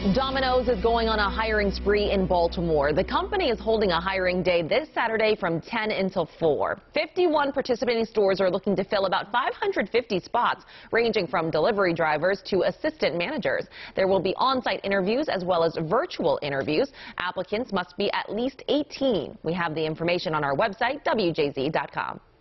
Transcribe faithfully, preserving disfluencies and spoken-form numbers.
Domino's is going on a hiring spree in Baltimore. The company is holding a hiring day this Saturday from ten until four. fifty-one participating stores are looking to fill about five hundred fifty spots, ranging from delivery drivers to assistant managers. There will be on-site interviews as well as virtual interviews. Applicants must be at least eighteen. We have the information on our website, W J Z dot com.